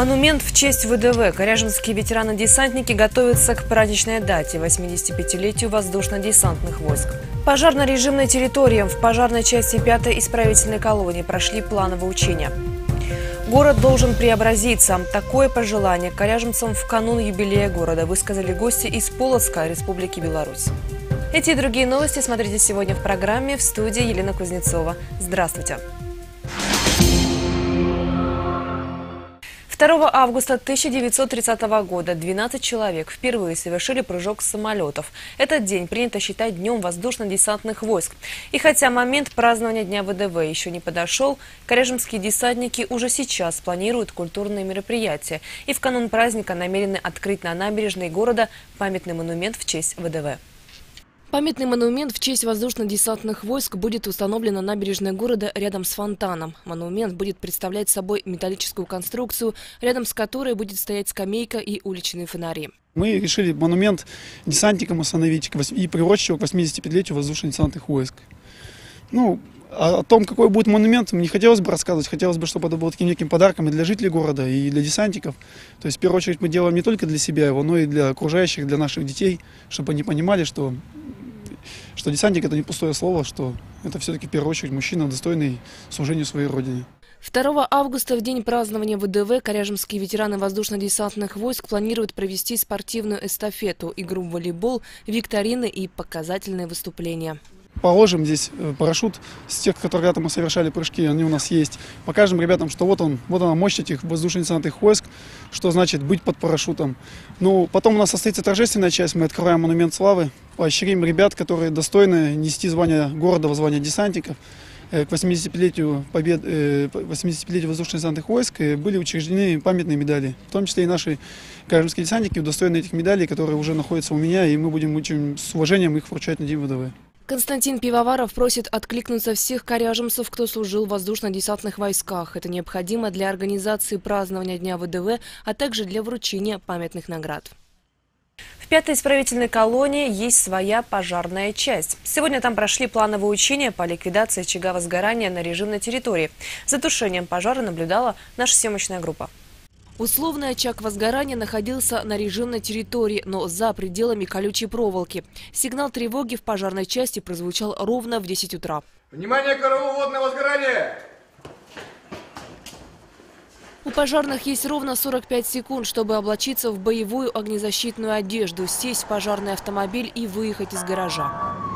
Монумент в честь ВДВ. Коряжинские ветераны-десантники готовятся к праздничной дате – 85-летию воздушно-десантных войск. Пожар на режимной территории. В пожарной части 5-й исправительной колонии прошли плановые учения. Город должен преобразиться. Такое пожелание коряжинцам в канун юбилея города высказали гости из Полоцка, Республики Беларусь. Эти и другие новости смотрите сегодня в программе. В студии Елена Кузнецова. Здравствуйте. 2 августа 1930 года 12 человек впервые совершили прыжок с самолетов. Этот день принято считать Днем воздушно-десантных войск. И хотя момент празднования Дня ВДВ еще не подошел, коряжинские десантники уже сейчас планируют культурные мероприятия. И в канун праздника намерены открыть на набережной города памятный монумент в честь ВДВ. Памятный монумент в честь воздушно-десантных войск будет установлен на набережной города рядом с фонтаном. Монумент будет представлять собой металлическую конструкцию, рядом с которой будет стоять скамейка и уличные фонари. Мы решили монумент десантникам установить и приурочить его к 85-летию воздушно-десантных войск. О том, какой будет монумент, не хотелось бы рассказывать. Хотелось бы, чтобы это было таким неким подарком и для жителей города, и для десантников. То есть, в первую очередь, мы делаем не только для себя его, но и для окружающих, для наших детей, чтобы они понимали, что десантник – это не пустое слово, что это все-таки, в первую очередь, мужчина, достойный служению своей родине. 2 августа, в день празднования ВДВ, коряжинские ветераны воздушно-десантных войск планируют провести спортивную эстафету, игру в волейбол, викторины и показательные выступления. Положим здесь парашют с тех, которые когда-то мы совершали прыжки, они у нас есть. Покажем ребятам, что вот она мощь этих воздушно-десантных войск, что значит быть под парашютом. Потом у нас состоится торжественная часть, мы открываем монумент славы, поощрим ребят, которые достойны нести звание города в звание десантников. К 80-летию побед, 80-летию воздушно-десантных войск были учреждены памятные медали. В том числе и наши коряжинские десантники удостоены этих медалей, которые уже находятся у меня, и мы будем очень с уважением их вручать на День ВДВ. Константин Пивоваров просит откликнуться всех коряжинцев, кто служил в воздушно-десантных войсках. Это необходимо для организации празднования Дня ВДВ, а также для вручения памятных наград. В 5-й исправительной колонии есть своя пожарная часть. Сегодня там прошли плановые учения по ликвидации очага возгорания на режимной территории. За тушением пожара наблюдала наша съемочная группа. Условный очаг возгорания находился на режимной территории, но за пределами колючей проволоки. Сигнал тревоги в пожарной части прозвучал ровно в 10 утра. Внимание, караул, водное возгорание! У пожарных есть ровно 45 секунд, чтобы облачиться в боевую огнезащитную одежду, сесть в пожарный автомобиль и выехать из гаража.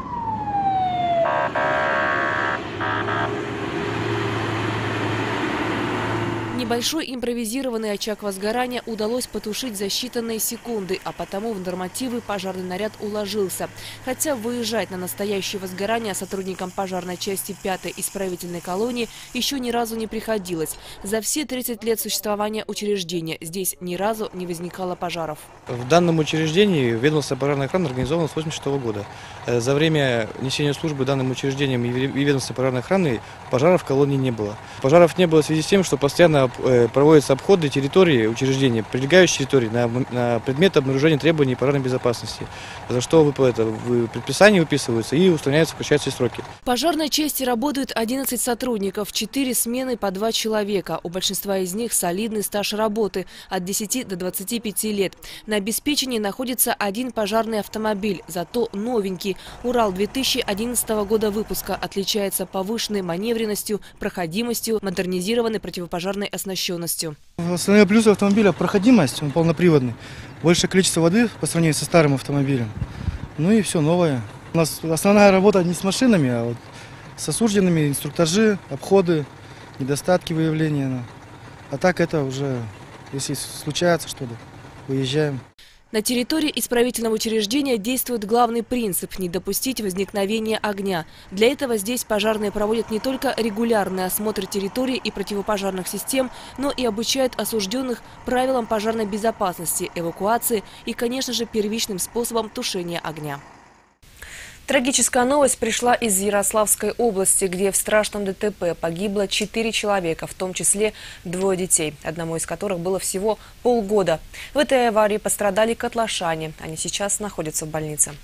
Небольшой импровизированный очаг возгорания удалось потушить за считанные секунды, а потому в нормативы пожарный наряд уложился. Хотя выезжать на настоящее возгорание сотрудникам пожарной части 5-й исправительной колонии еще ни разу не приходилось. За все 30 лет существования учреждения здесь ни разу не возникало пожаров. В данном учреждении ведомство пожарной охраны организовано с 1986 года. За время несения службы данным учреждением и ведомством пожарной охраны пожаров в колонии не было. Пожаров не было в связи с тем, что постоянно проводятся обходы территории учреждения, прилегающей территории на предмет обнаружения требований пожарной безопасности, за что в предписании выписываются и устраняются кратчайшие сроки. В пожарной части работают 11 сотрудников, 4 смены по 2 человека. У большинства из них солидный стаж работы от 10 до 25 лет. На обеспечении находится один пожарный автомобиль, зато новенький. Урал 2011 года выпуска отличается повышенной маневренностью, проходимостью, модернизированной противопожарной оснащенностью. Основной плюс автомобиля – проходимость, он полноприводный. Большее количество воды по сравнению со старым автомобилем. И все новое. У нас основная работа не с машинами, а с осужденными, инструктажи, обходы, недостатки выявления. А так это уже, если случается что-то, выезжаем. На территории исправительного учреждения действует главный принцип – не допустить возникновения огня. Для этого здесь пожарные проводят не только регулярный осмотр территории и противопожарных систем, но и обучают осужденных правилам пожарной безопасности, эвакуации и, конечно же, первичным способом тушения огня. Трагическая новость пришла из Ярославской области, где в страшном ДТП погибло 4 человека, в том числе 2 детей, одному из которых было всего полгода. В этой аварии пострадали котлашане. Они сейчас находятся в больнице.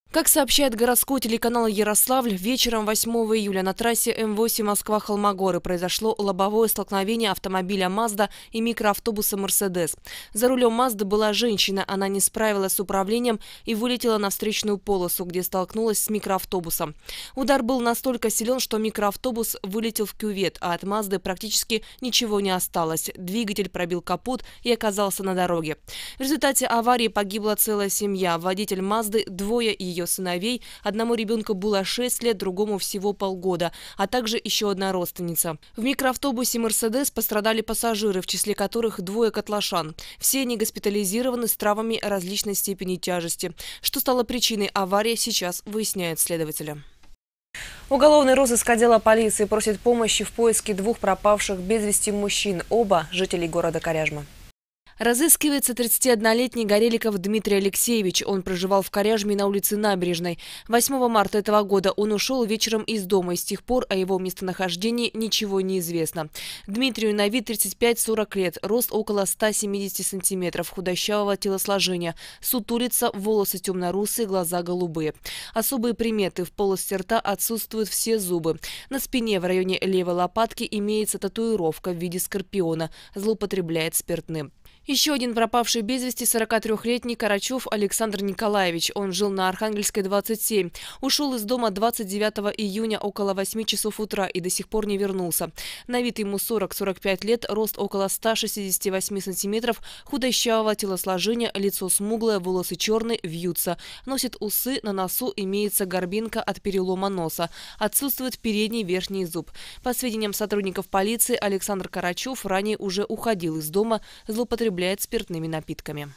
Как сообщает городской телеканал «Ярославль», вечером 8 июля на трассе М8 Москва-Холмогоры произошло лобовое столкновение автомобиля «Мазда» и микроавтобуса «Мерседес». За рулем «Мазды» была женщина. Она не справилась с управлением и вылетела на встречную полосу, где столкнулась с микроавтобусом. Удар был настолько силен, что микроавтобус вылетел в кювет, а от «Мазды» практически ничего не осталось. Двигатель пробил капот и оказался на дороге. В результате аварии погибла целая семья. Водитель «Мазды», двое ее сыновей, одному ребенку было 6 лет, другому всего полгода, а также еще одна родственница. В микроавтобусе «Мерседес» пострадали пассажиры, в числе которых двое котлашан. Все они госпитализированы с травмами различной степени тяжести. Что стало причиной аварии, сейчас выясняют следователи. Уголовный розыск отдела полиции просит помощи в поиске двух пропавших без вести мужчин, оба жителей города Коряжма. Разыскивается 31-летний Гореликов Дмитрий Алексеевич. Он проживал в Коряжме на улице Набережной. 8 марта этого года он ушел вечером из дома, и с тех пор о его местонахождении ничего не известно. Дмитрию на вид 35-40 лет, рост около 170 сантиметров, худощавого телосложения, сутулица, волосы темно-русые, глаза голубые. Особые приметы: в полости рта отсутствуют все зубы. На спине в районе левой лопатки имеется татуировка в виде скорпиона. Злоупотребляет спиртным. Еще один пропавший без вести 43-летний Карачев Александр Николаевич. Он жил на Архангельской, 27. Ушел из дома 29 июня около 8 часов утра и до сих пор не вернулся. На вид ему 40-45 лет, рост около 168 сантиметров, худощавого телосложения, лицо смуглое, волосы черные, вьются. Носит усы, на носу имеется горбинка от перелома носа. Отсутствует передний верхний зуб. По сведениям сотрудников полиции, Александр Карачев ранее уже уходил из дома, злоупотребляя спиртными напитками.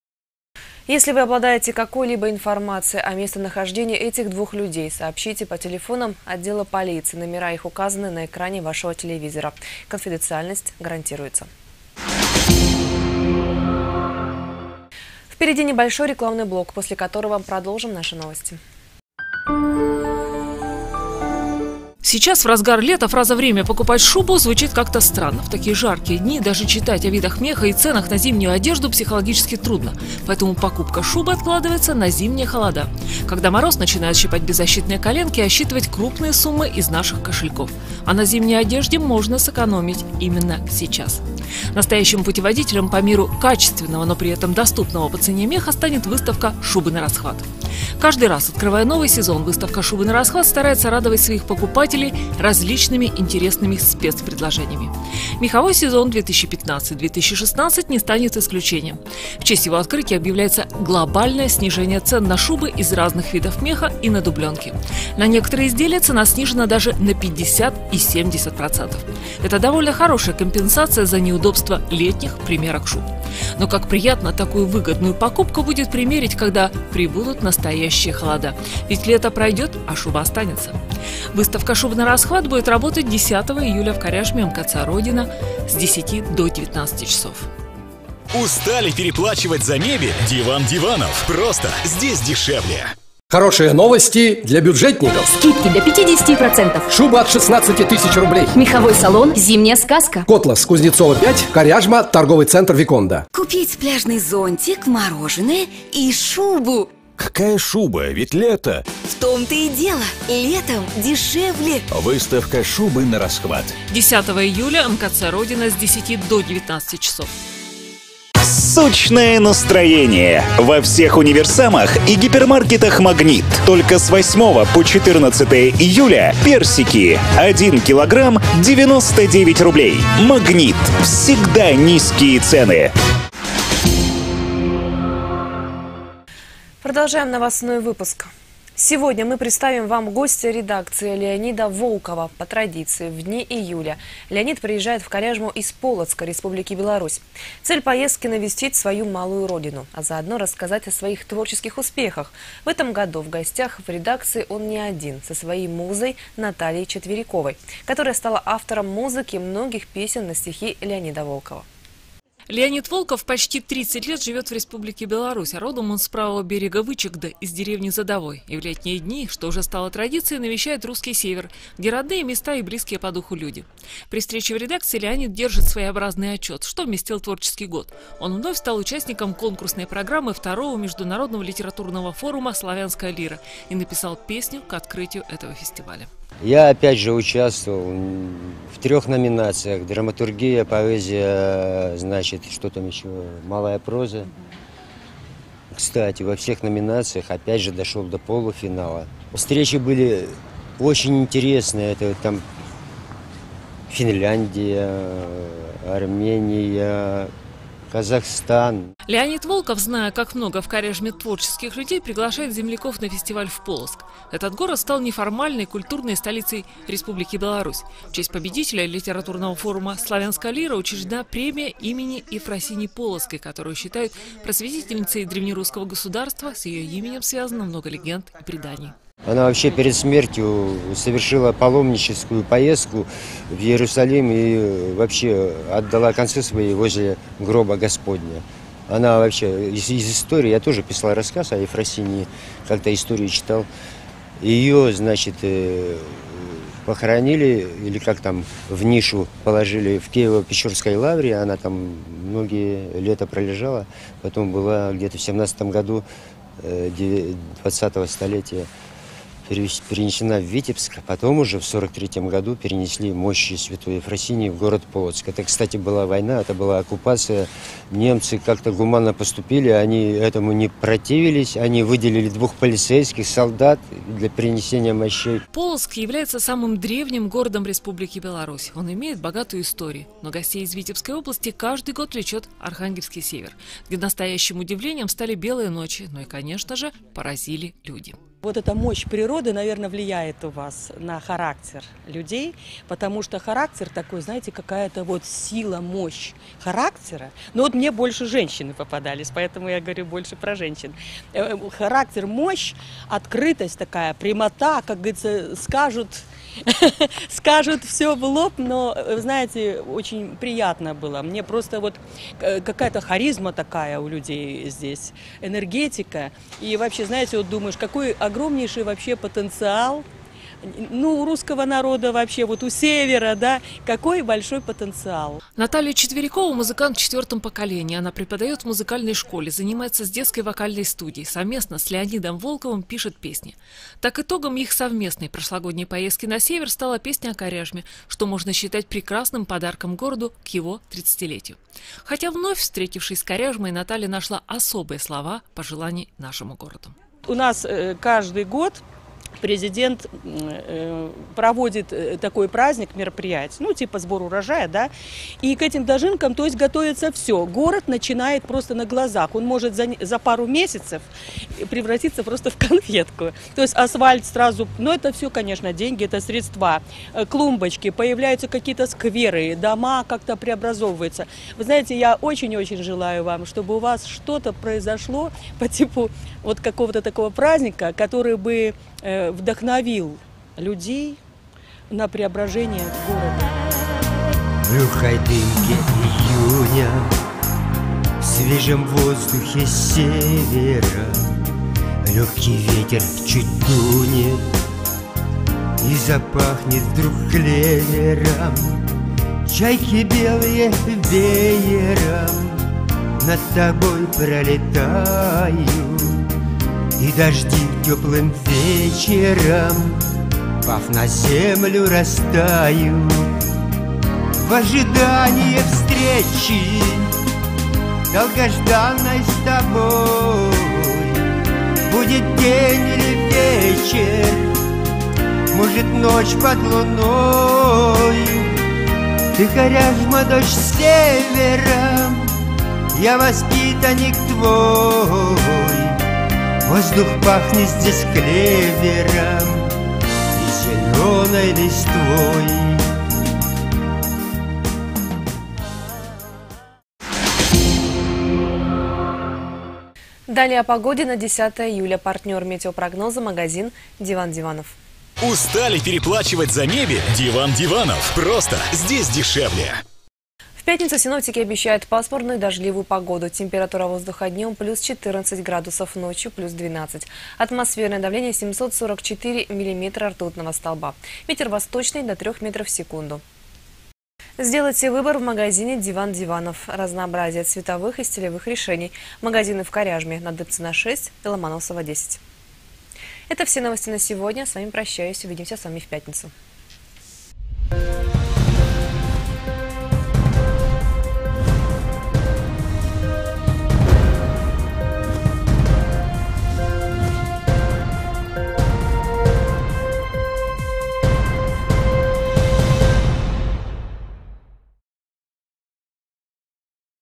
Если вы обладаете какой-либо информацией о местонахождении этих двух людей, сообщите по телефонам отдела полиции. Номера их указаны на экране вашего телевизора. Конфиденциальность гарантируется. Впереди небольшой рекламный блок, после которого продолжим наши новости. Сейчас, в разгар лета, фраза «время покупать шубу» звучит как-то странно. В такие жаркие дни даже читать о видах меха и ценах на зимнюю одежду психологически трудно. Поэтому покупка шубы откладывается на зимние холода, когда мороз начинает щипать беззащитные коленки и отсчитывать крупные суммы из наших кошельков. А на зимней одежде можно сэкономить именно сейчас. Настоящим путеводителем по миру качественного, но при этом доступного по цене меха станет выставка «Шубы на расхват». Каждый раз, открывая новый сезон, выставка «Шубы на расхват» старается радовать своих покупателей различными интересными спецпредложениями. Меховой сезон 2015-2016 не станет исключением. В честь его открытия объявляется глобальное снижение цен на шубы из разных видов меха и на дубленки. На некоторые изделия цена снижена даже на 50 и 70%. Это довольно хорошая компенсация за неудобство летних примерок шуб. Но как приятно такую выгодную покупку будет примерить, когда прибудут настоящие холода. Ведь лето пройдет, а шуба останется. Выставка «Шуб на расхват» будет работать 10 июля в Коряжме МКЦ «Родина» с 10 до 19 часов. Устали переплачивать за мебель? Диван Диванов. Просто здесь дешевле. Хорошие новости для бюджетников. Скидки до 50%. Шуба от 16 тысяч рублей. Меховой салон «Зимняя сказка». Котлас, Кузнецова 5, Коряжма, торговый центр Виконда. Купить пляжный зонтик, мороженое и шубу. Какая шуба? Ведь лето. В том-то и дело. Летом дешевле. Выставка «Шубы на расхват». 10 июля МКЦ «Родина» с 10 до 19 часов. Сочное настроение во всех универсамах и гипермаркетах «Магнит». Только с 8 по 14 июля персики 1 килограмм 99 рублей. «Магнит». Всегда низкие цены. Продолжаем новостной выпуск. Сегодня мы представим вам гостя редакции Леонида Волкова. По традиции, в дни июля Леонид приезжает в Коряжму из Полоцка, Республики Беларусь. Цель поездки – навестить свою малую родину, а заодно рассказать о своих творческих успехах. В этом году в гостях в редакции он не один, со своей музой Натальей Четвериковой, которая стала автором музыки многих песен на стихи Леонида Волкова. Леонид Волков почти 30 лет живет в Республике Беларусь, а родом он с правого берега Вычегда, из деревни Задовой. И в летние дни, что уже стало традицией, навещает русский север, где родные места и близкие по духу люди. При встрече в редакции Леонид держит своеобразный отчет, что вместил творческий год. Он вновь стал участником конкурсной программы второго международного литературного форума «Славянская лира» и написал песню к открытию этого фестиваля. Я опять же участвовал в 3 номинациях: драматургия, поэзия, значит, что там еще, малая проза. Кстати, во всех номинациях опять же дошел до полуфинала. Встречи были очень интересные. Это там Финляндия, Армения, Казахстан. Леонид Волков, зная, как много в Коряжме творческих людей, приглашает земляков на фестиваль в Полоцк. Этот город стал неформальной культурной столицей Республики Беларусь. В честь победителя литературного форума «Славянская лира» учреждена премия имени Ефросинии Полоцкой, которую считают просветительницей древнерусского государства. С ее именем связано много легенд и преданий. Она вообще перед смертью совершила паломническую поездку в Иерусалим и вообще отдала концы свои возле гроба Господня. Она вообще из истории, я тоже писал рассказ о Ефросинии, как-то историю читал. Ее, значит, похоронили, или как там, в нишу положили в Киево-Печорской лавре. Она там многие лета пролежала, потом была где-то в 17 году 20-го столетия перенесена в Витебск, а потом уже в 43-м году перенесли мощи Святой Ефросинии в город Полоцк. Это, кстати, была война, это была оккупация. Немцы как-то гуманно поступили, они этому не противились, они выделили 2 полицейских солдат для перенесения мощей. Полоцк является самым древним городом Республики Беларусь. Он имеет богатую историю, но гостей из Витебской области каждый год влечет Архангельский север, где настоящим удивлением стали белые ночи, ну и, конечно же, поразили люди. Вот эта мощь природы, наверное, влияет у вас на характер людей, потому что характер такой, знаете, какая-то вот сила, мощь характера. Но вот мне больше женщины попадались, поэтому я говорю больше про женщин. Характер, мощь, открытость такая, прямота, как говорится, скажут все в лоб, но, знаете, очень приятно было. Мне просто вот какая-то харизма такая у людей здесь, энергетика. И вообще, знаете, вот думаешь, какой огромнейший вообще потенциал, ну, у русского народа вообще, вот у севера, да, какой большой потенциал. Наталья Четверякова – музыкант в 4-м поколении. Она преподает в музыкальной школе, занимается с детской вокальной студией. Совместно с Леонидом Волковым пишет песни. Так, итогом их совместной прошлогодней поездки на север стала песня о Коряжме, что можно считать прекрасным подарком городу к его 30-летию. Хотя вновь встретившись с Коряжмой, Наталья нашла особые слова пожеланий нашему городу. У нас каждый год президент проводит такой праздник, мероприятие, ну, типа сбор урожая, да, и к этим дожинкам, то есть, готовится все. Город начинает просто на глазах. Он может за пару месяцев превратиться просто в конфетку. То есть, асфальт сразу, но это все, конечно, деньги, это средства. Клумбочки, появляются какие-то скверы, дома как-то преобразовываются. Вы знаете, я очень-очень желаю вам, чтобы у вас что-то произошло по типу вот какого-то такого праздника, который бы вдохновил людей на преображение города. В легкой дымке июня, в свежем воздухе севера, легкий ветер чуть дунет и запахнет вдруг клевером. Чайки белые веером над тобой пролетают, и дожди теплым вечером, пав на землю, растают. В ожидании встречи долгожданной с тобой, будет день или вечер, может ночь под луной. Ты, Коряжма, дочь севера, я воспитанник твой. Воздух пахнет здесь клевером и зеленой листвой. Далее о погоде на 10 июля. Партнер метеопрогноза — магазин «Диван Диванов». Устали переплачивать за мебель? Диван Диванов. Просто здесь дешевле. В пятницу синоптики обещают пасмурную и дождливую погоду. Температура воздуха днем плюс 14 градусов, ночью плюс 12. Атмосферное давление 744 миллиметра ртутного столба. Ветер восточный до 3 метров в секунду. Сделайте выбор в магазине «Диван диванов». Разнообразие цветовых и стилевых решений. Магазины в Коряжме, на Дыбцина 6 и Ломоносова 10. Это все новости на сегодня. С вами прощаюсь. Увидимся с вами в пятницу.